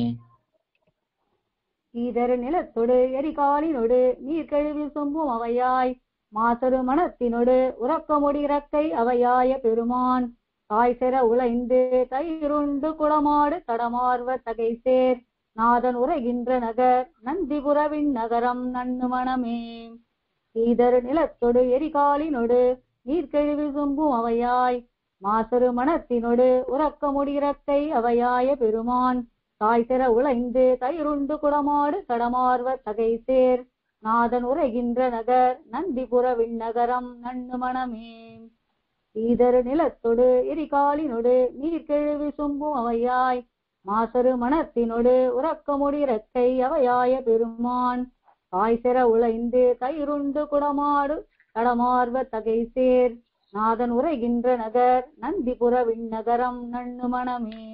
தீதரு நிலத்தொடு எரிகாலினொடு நீர்கெழு விசும்பும் அவையாய் மாசரு மனத்தினொடு உறக்கமுடிறக்கை அவையாய பெருமான் தாய் செர உழைந்து தயிருண்டு குடமாடு தடமார்வர் தகை சேர் நாதன் உரைகின்ற நகர் நந்திபுரவின் நகரம் நன்னு மனமே. தீதரு நிலத்தொடு எரிகாலினொடு நீர்கெழு விசும்பும் அவையாய் மாசரு மனத்தினொடு உறக்கமுடிறக்கை அவையாய பெருமான் தாய் செர உழைந்து தயிருண்டு குடமாடு தடமார்வர் தகை சேர் நாதன் உரைகின்ற நகர் நந்திபுர விண்ணகரம் நன்னு மனமே. தீதரு நிலத்தொடு எரிகாலினொடு நீர்கெழு விசும்பும் அவையாய் மாசரு மனத்தினொடு உறக்கமுடிறக்கை அவையாய பெருமான் தாய் செர உழைந்து தயிருண்டு குடமாடு தடமார்வர் தகை சேர் நாதன் உரைகின்ற நகர் நந்திபுர விண்ணகரம் நன்னு மனமே.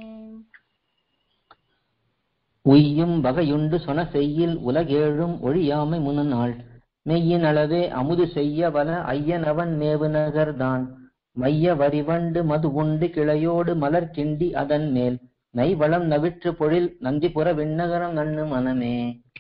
உய்யும் வகையுண்டு சொன செய்யில் உலகேழும் ஒழியாமை முன்னாள் மெய்யின் அளவே அமுது செய்ய வல ஐயனவன் மேவு நகர்தான் மைய வரிவண்டு மது உண்டு கிளையோடு மலர் கிண்டி அதன் மேல் நைவளம் நவிற்று பொழில் நந்திபுர விண்ணகரம் நன்னு மனமே.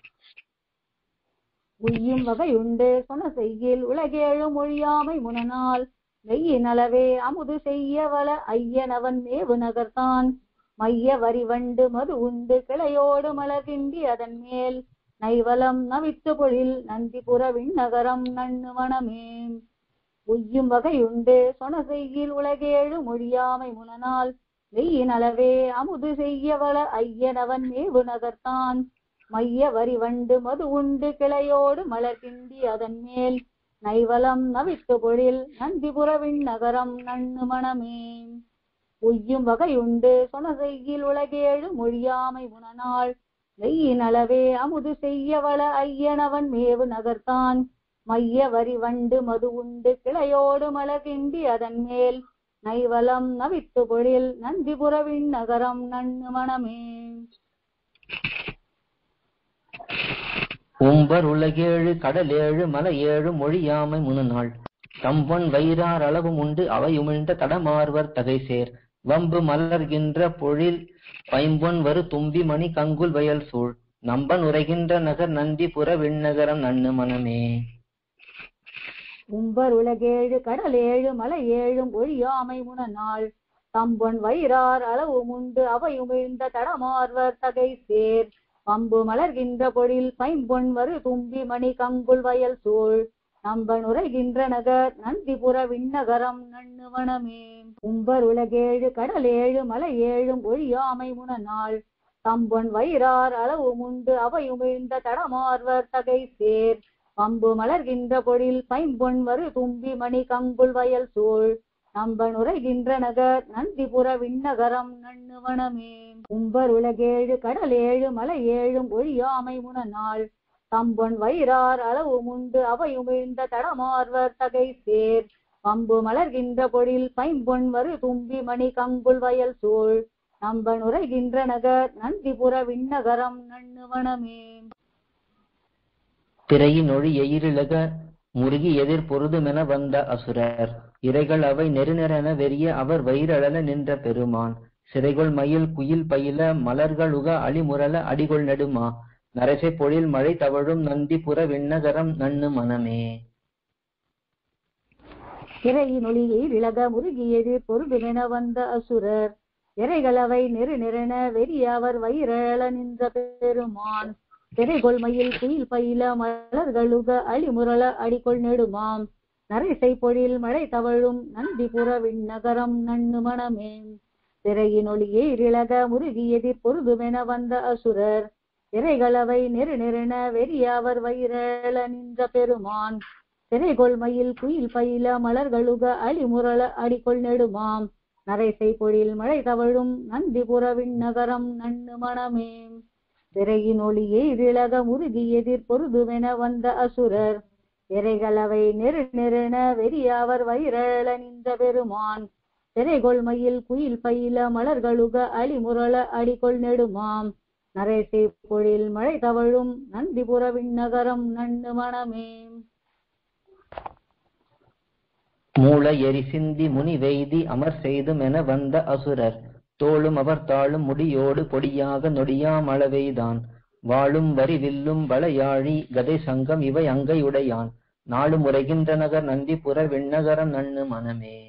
உய்யும் வகையுண்டு சொன செய்யில் உலகேழும் ஒழியாமை முனநாள் மெய்யின் அளவே அமுது செய்ய வல ஐயனவன் மேவு நகர்தான் மைய வரிவண்டு மது உண்டு கிளையோடு மலர்கிண்டி அதன் மேல் நைவலம் நவித்து பொழில் நந்திபுர விண்ணகரம் நன்னு மனமே. உய்யும் வகையுண்டு சொன செய்யில் உலகேழு மொழியாமை முனநாள் வெய்யின் அளவே அமுது செய்ய வள ஐயனவன் மேவு நகர்த்தான் மைய வரிவண்டு மது உண்டு கிளையோடு மலர்கிண்டி அதன் மேல் நைவலம் நவித்து பொழில் நந்திபுரவின் நகரம் நன்னு மனமே. உய்யும் வகையுண்டு சொன செய்யில் உலகேழு மொழியாமை முனநாள் வெய்யின் அளவே அமுது செய்ய வள ஐயனவன் மேவு நகர்த்தான் மைய வரிவண்டு மது உண்டு கிளையோடு மலர்கிண்டி அதன் மேல் நைவலம் நவித்து பொழில் நந்திபுரவின் நகரம் நன்னு மனமே. உம்பர் உலகேழு கடலேழு மலை ஏழு மொழியாமை முனநாள் தம்பொன் வைரார் அளவும் உண்டு அவை உமிழ்ந்த தடமார்வர் தகை சேர் வம்பு மலர்கின்ற பொழில் பைம்பொன் வரு தும்பி மணி கங்குல் வயல் சூழ் நம்பன் உரைகின்ற நகர் நந்தி புற விண்ணகரம் நன்னு மனமே. உம்பர் உலகேழு கடல் ஏழு மலை ஏழும் ஒழியாமை முன நாள் தம்பொன் வயிறார் அளவு முண்டு அவை உமிழ்ந்த தடமார்வர் தகை சேர் பம்பு மலர்கின்ற பொழில் பைம்பொன் வரு தும்பி மணி கங்குல் வயல் சூழ் நம்பன் உரைகின்ற நகர் நந்திபுர விண்ணகரம் நன்னு மனமே. உம்பர் உலகேழு கடல் ஏழு மலை ஏழும் ஒழியாமை முன நாள் தம்பொன் வயிறார் அளவு முண்டு அவை உமிழ்ந்த தடமார்வர் தகை சேர் பம்பு மலர்கின்ற பொழில் பைம்பொன் வரு தும்பி மணி கங்குல் வயல் சூழ் நம்பன் உரைகின்ற நகர் நந்திபுர விண்ணகரம் நன்னு மனமே. உம்பர் உலகேழு கடல் ஏழு மலை ஏழும் ஒழியாமை முன நாள் தம்பொன் வயிறார் அளவு முண்டு அவை உமிழ்ந்த தடமார்வர் தகை சேர் பம்பு மலர்கின்ற பொழில் பைம்பொன் வரு தும்பி மணி கங்குல் வயல் சூழ் நம்பன் உரைகின்ற நகர் நந்திபுர விண்ணகரம் நன்னு மனமே. திரையின் ஒளி எயிரிழக முருகி எதிர் பொருதுமென வந்த அசுரர் இறைகள் அவை நெருநெறென வெறிய அவர் வயிறழல நின்ற பெருமான் சிறைகொள் மயில் குயில் பயில மலர்களுக அழிமுரல அடிகொள் நெடுமா நரசை பொழில் மழை தவழும் நந்திபுர விண்ணகரம் நன்னு மனமே. திரையின் ஒளியை இழக முருகி எதிர் பொருதுமென வந்த அசுரர் இறைகள் அவை நெரு நெறென வெறிய அவர் வயிறழல நின்ற பெருமான் திரைகொள் மயில் குயில் பயில மலர்களுக அழிமுரல அடிகொள் நெடுமாம் நரைசை பொழில் மழை தவழும் நந்திபுர விண்ணகரம் நன்னு மனமே. திரையின் ஒளியை இழக முருகி எதிர் பொருதுமென வந்த அசுரர் இறைகள் அவை நெரு நெறென வெறிய அவர் வயிறழல நின்ற பெருமான் திரைகொள் மயில் குயில் பயில மலர்களுக அழிமுரல அடிகொள் நெடுமாம் நரைசை பொழில் மழை தவழும் நந்திபுர விண்ணகரம் நன்னு மனமே. திரையின் ஒளியை இழக முருகி எதிர் பொருதுமென வந்த அசுரர் இறைகள் அவை நெரு நெறென வெறிய அவர் வயிறழல நின்ற பெருமான் திரைகொள் மயில் குயில் பயில மலர்களுக அழிமுரல அடிகொள் நெடுமாம் நரைசை பொழில் மழை தவழும் நந்திபுர விண்ணகரம் நன்னு மனமே. மூல எரி சிந்தி முனி வெய்தி அமர் செய்தும் என வந்த அசுரர் தோளும் அவர் தாளும் முடியோடு பொடியாக நொடியாம் அளவைதான் வாழும் வரி வில்லும் வளையாழி கதை சங்கம் இவை அங்கையுடையான் நாளும் உரைகின்ற நகர் நந்திபுர விண்ணகரம் நன்னு மனமே.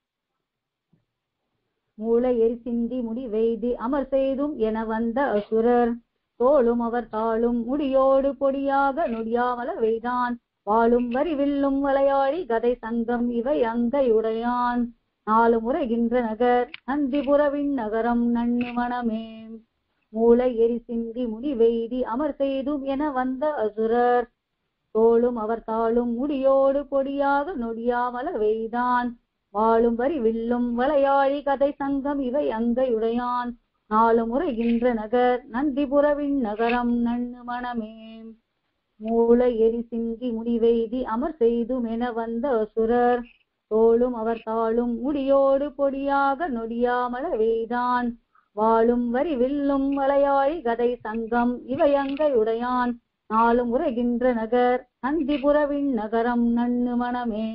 மூல எரி சிந்தி முடி வெய்தி அமர் செய்தும் என வந்த அசுரர் தோளும் அவர் தாளும் முடியோடு பொடியாக நொடியாமல வைதான் வாழும் வரி வில்லும் வளையாழி கதை சங்கம் இவை அங்கையுடையான் நாலு முறைகின்ற நகர் நந்திபுர விண்ணகரம் நன்னு மனமே. மூல எரி சிந்தி முடி வெய்தி அமர் செய்தும் என வந்த அசுரர் தோளும் அவர் தாளும் முடியோடு பொடியாக நொடியாமல வைதான் வாழும் வரி வில்லும் வளையாழி கதை சங்கம் இவை அங்கையுடையான் நாலு முறைகின்ற நகர் நந்திபுர விண்ணகரம் நன்னு மனமே. மூல எரி சிந்தி முடி வெய்தி அமர் செய்தும் என வந்த அசுரர் தோளும் அவர் தாளும் முடியோடு பொடியாக நொடியாமல வைதான் வாழும் வரி வில்லும் வளையாழி கதை சங்கம் இவை அங்கையுடையான் நாளும் உரைகின்ற நகர் நந்திபுர விண்ணகரம் நன்னு மனமே.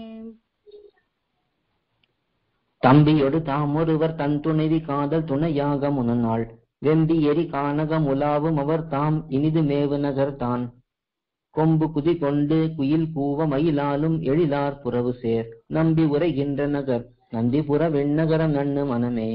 தம்பியொடு தாமொருவர் தன் துணைவி காதல் துணையாக முனநாள் வெம்பி எரி கானகம் உலாவும் அவர் தாம் இனிது மேவு நகர் தான் கொம்பு குதி கொண்டு குயில் கூவ மயிலாலும் எழிலார் புறவு சேர் நம்பி உரைகின்ற நகர் நந்திபுர விண்ணகரம் நன்னு மனமே.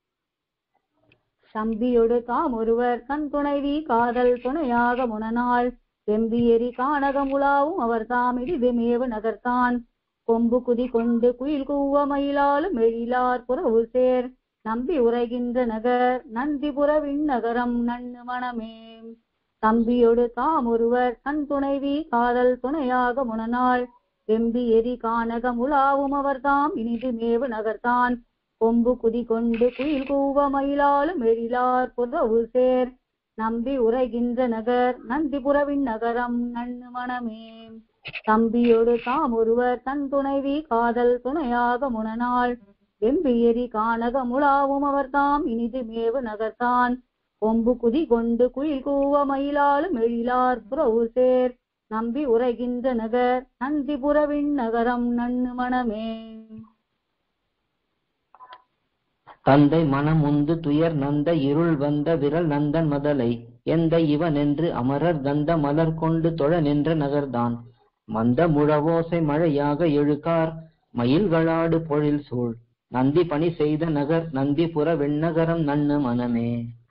தம்பியொடு தாம் ஒருவர் தன் துணைவி காதல் துணையாக முனநாள் வெம்பி எரி கானகம் உலாவும் அவர் தாம் இனிது மேவு நகர்தான் கொம்பு குதி கொண்டு குயில் கூவ மயிலாலும் எழிலார் புறவு சேர் நம்பி உரைகின்ற நகர் நந்திபுர விண்ணகரம் நன்னு மனமே. தம்பியொடு தாம் ஒருவர் தன் துணைவி காதல் துணையாக முனநாள் வெம்பி எரி கானகம் உலாவும் அவர் தாம் இனிது மேவு நகர்தான் கொம்பு குதி கொண்டு குயில் கூவ மயிலாலும் எழிலார் புறவு சேர் நம்பி உரைகின்ற நகர் நந்திபுர விண்ணகரம் நன்னு மனமே. தம்பியொடு தாம் ஒருவர் தன் துணைவி காதல் துணையாக முனநாள் வெம்பி எரி கானகம் உலாவும் அவர் தாம் இனிது மேவு நகர்தான் கொம்பு குதி கொண்டு குயில் கூவ மயிலாலும் எழிலார் புறவு சேர் நம்பி உரைகின்ற நகர் நந்திபுர விண்ணகரம் நன்னு மனமே. தந்தை மனமுந்து துயர் நந்த இருள் வந்த விரல் நந்தன் மதலை எந்த இவன் என்று அமரர் கந்த மலர் கொண்டு தொழ நின்ற நகர்தான் மந்த முழவோசை மழையாக எழுகார் மயில்களாடு பொழில் சூழ் நந்தி பணி செய்த நகர் நந்திபுர வெண்ணகரம் நன்னு மனமே.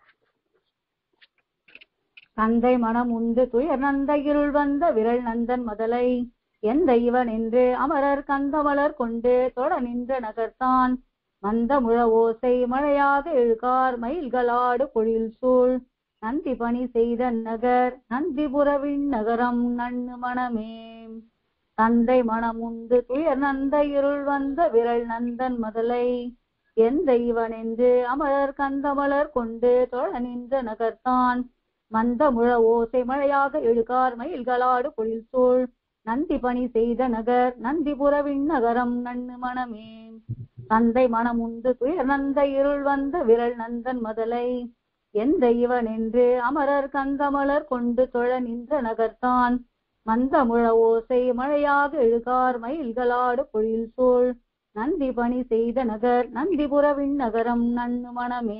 தந்தை மனம் உண்டு துயர் நந்த இருள் வந்த விரல் நந்தன் மதலை எந்த இவன் என்று அமரர் கந்தமலர் கொண்டு தொட நின்ற நகர்தான் மந்த முழவோசை மழையாக எழுகார் மயில்களாடு பொழில் சூழ் நந்தி பணி செய்த நகர் நந்திபுரவின் நகரம் நன்னு மனமே. தந்தை மனம் உண்டு துயர் நந்த இருள் வந்த விரல் நந்தன் மதலை எந்த இவன் என்று அமரர் கந்தமலர் கொண்டு தொழ நின்ற நகர்தான் மந்த முழ ஓசை மழையாக எழுகார் மயில்களாடு பொழில் சூழ் நந்தி பணி செய்த நகர் நந்திபுரவின் நகரம் நன்னு மனமே. தந்தை மனம் உண்டு துயர் நந்த இருள் வந்த விரல் நந்தன் மதலை எந்த இவன் என்று அமரர் கந்தமலர் கொண்டு தொழ நின்ற நகர்தான் மந்த முழ ஓசை மழையாக எழுகார் மயில்களாடு பொழில் சூழ் நந்தி பணி செய்த நகர் நந்திபுரவின் நகரம் நன்னு மனமே.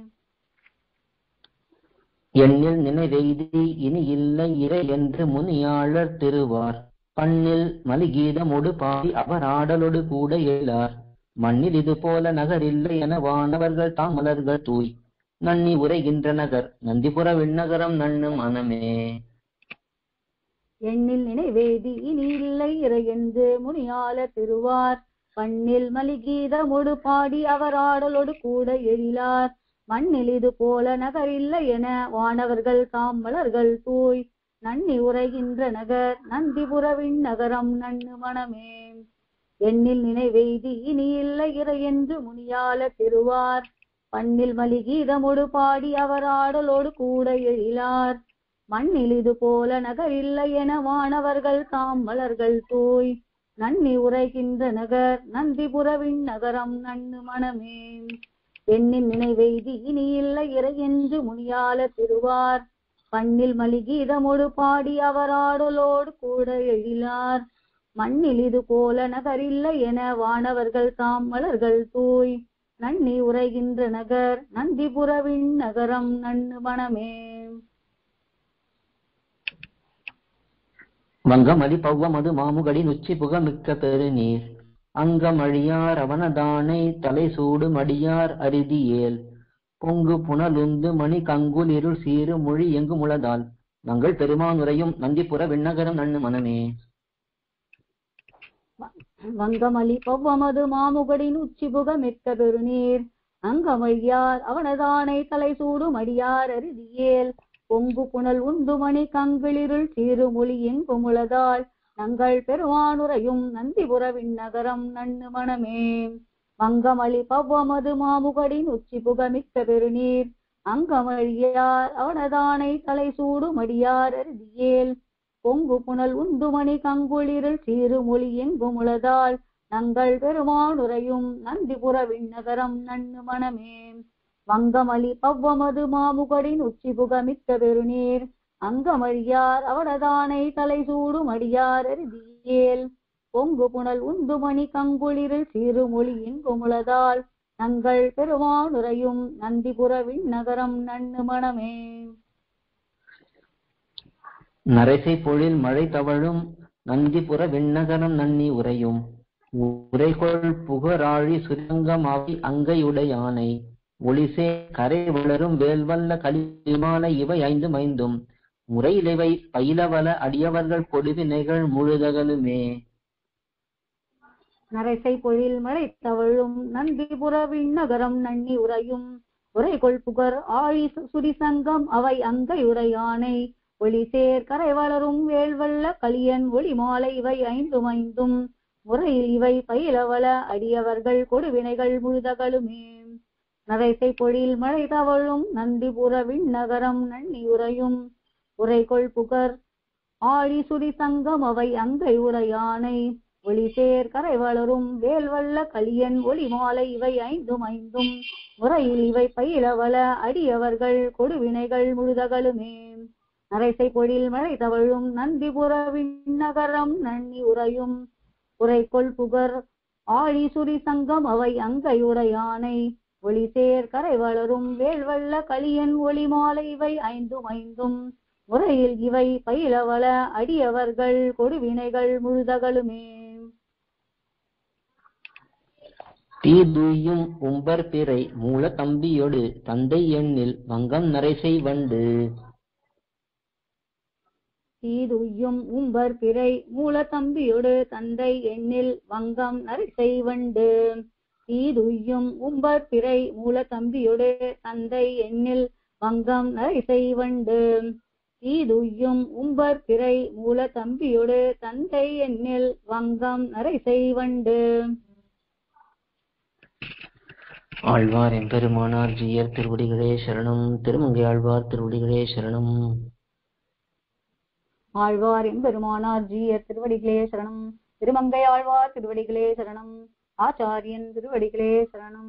எண்ணில் நினைவெய்தி இனி இல்லை இறை என்று முனியாளர் திருவார் பண்ணில் மலிகீதமொடு பாடி அவர் ஆடலொடு கூட எழார் மண்ணில் இது போல நகர் இல்லை என வானவர்கள் தாம் மலர்கள் தூய் நன்னி உரைகின்ற நகர் நந்திபுர விண்ணகரம் நன்னு மனமே. எண்ணில் நினைவேதி இனி இல்லை இறை என்று முனியாளர் திருவார் பண்ணில் மலிகீதமொடு பாடி அவர் ஆடலொடு கூட எழிலார் மண்ணில் இது போல நகர் இல்லை என வானவர்கள் தாம் மலர்கள் தூய் நன்னி உரைகின்ற நகர் நந்திபுரவின் நகரம் நன்னு மனமே. எண்ணில் நினைவெய்தி இனி இல்லை இறை என்று முனியாளர் திருவார் பண்ணில் மலிகீதமொடு பாடி அவர் ஆடலோடு கூட எழிலார் மண்ணில் இது போல நகர் இல்லை என வானவர்கள் தாம் மலர்கள் தூய் நன்னி உரைகின்ற நகர் நந்திபுரவின் நகரம் நன்னு மனமே. எண்ணின் நினைவெய்தி இனி இல்லை இறை என்று முனியாளர் திருவார் பண்ணில் மலிகீதமொடு பாடி அவர் ஆடலோடு கூட எழிலார் மண்ணில் இது போல நகர் இல்லை என வானவர்கள் தாம் மலர்கள் தூய் நன்னி உரைகின்ற நகர் நந்திபுரவின் நகரம் நன்னு மனமே. வங்கமலி பவ்வமது மாமுகடி நுச்சி புக மிக்க பெருநீர் அங்கமழியார் அவனதானை தலை சூடு மடியார் அரிதியேல் பொங்கு புனலுந்து மணி கங்குல் இருள் சீறு மொழி எங்கு முளதால் நங்கள் பெருமானுரையும் நந்திபுர விண்ணகரம் நன்னு மனமே. வங்கமலி பவ்வமது மாமுகடின் உச்சிபுக மிக்க பெருநீர் அங்கமழியார் அவனதானை தலை சூடு மடியார் அரிதியேல் பொங்கு புனல் உந்து மணி கங்கிளிருள் சீறுமொழி எங்கு முளதால் நங்கள் பெருமானுரையும் நந்திபுரவின் நகரம் நன்னு மனமே. வங்கமலி பவ்வமது மாமுகடின் உச்சிபுக மிக்க பெருநீர் அங்கமழியார் அவனதானை தலை சூடு மடியார் அரிதியேல் பொங்கு புனல் உந்துமணி கங்குளிருள் சீறுமொழி எங்கு முளதால் நங்கள் பெருமானுரையும் நந்திபுரவின் நகரம் நன்னு மனமே. வங்கமலி பவ்வமது மாமுகடின் உச்சிபுக மிக்க பெருநீர் அங்கமழியார் அவனதானை தலை சூடு மடியார் அரிதியேல் பொங்கு புனல் உந்துமணி கங்குளிருள் சீறுமொழி எங்கு முளதால் நங்கள் பெருமானுரையும் நந்திபுரவின் நகரம் நன்னு மனமே. நரைசை பொழில் மழை தவழும் நந்திபுர விண்ணகரம் நன்னி உரையும் உரைகொள் புகராழி சுரங்கமாவி அங்கையுடையானை ஒளிசே கரை வளரும் வேல்வல்ல களிமாலை இவை ஐந்து மைந்தும் முறையிலிவை பயிலவல அடியவர்கள் கொடுவினைகள் முழுதகலுமே. நரைசை பொழில் மழை தவழும் நந்திபுரவின் நகரம் நன்னி உரையும் உரைகொள் புகர் ஆழி சுரிசங்கம் அவை அங்கை உரையானை ஒளிசேர் கரை வளரும் வேல்வல்ல களியன் ஒளி மாலை இவை ஐந்தும் ஐந்தும் முறையில் இவை பயிலவல அடியவர்கள் கொடுவினைகள் முழுதகலுமே. நரைசை பொழில் மழை தவழும் நந்திபுரவின் நகரம் நன்னி உரையும் உரைகொள் புகர் ஆழி சுரி சங்கம் அவை அங்கை உரையானை ஒளிசேர் கரை வளரும் வேல்வல்ல களியன் ஒளி மாலை இவை ஐந்தும் ஐந்தும் முறையில் இவை பயிலவல அடியவர்கள் கொடுவினைகள் முழுதகலுமே. நரைசை பொழில் மழை தவழும் நந்திபுரவின் நகரம் நன்னி உரையும் உரைகொள் புகர் ஆழி சுரி சங்கம் அவை அங்கை உரையானை ஒளிசேர் கரை வளரும் வேல்வல்ல களியன் ஒளி மாலை இவை ஐந்தும் ஐந்தும் முறையில் இவை பயிலவள அடியவர்கள் கொடுவினைகள் முழுதகளுமே. தீதுய்யும் உம்பர் பிறை மூல தம்பியொடு தந்தை எண்ணில் வங்கம் நரைசை வண்டு. தீதுய்யும் உம்பர் பிறை மூல தம்பியொடு தந்தை எண்ணில் வங்கம் நரைசை வண்டு. தீதுய்யும் உம்பர் பிறை மூல தம்பியொடு தந்தை எண்ணில் வங்கம் நரைசை வண்டு. தீதுய்யும் உம்பர் பிறை மூல தம்பியொடு தந்தை எண்ணில் வங்கம் நரைசை வண்டு. ஆழ்வார் எம்பெருமானார் ஜீயர் திருவடிகளே சரணம். திருமங்கை ஆழ்வார் திருவடிகளே சரணம். ஆழ்வார் எம்பெருமானார் ஜீயர் திருவடிகளே சரணம். திருமங்கை ஆழ்வார் திருவடிகளே சரணம். ஆச்சாரியன் திருவடிகளே சரணம்.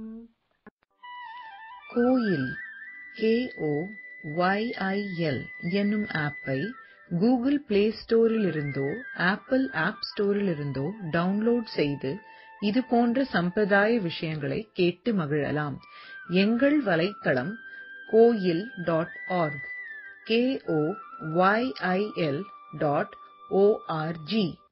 கோயில் K O Y I L என்னும் ஆப்பை கூகுள் பிளே ஸ்டோரில் இருந்தோ ஆப்பிள் ஆப் ஸ்டோரில் இருந்தோ டவுன்லோட் செய்து இது போன்ற சம்பிரதாய விஷயங்களை கேட்டு மகிழலாம். எங்கள் வலைத்தளம் கோயில் dot org K O Y I L dot O R G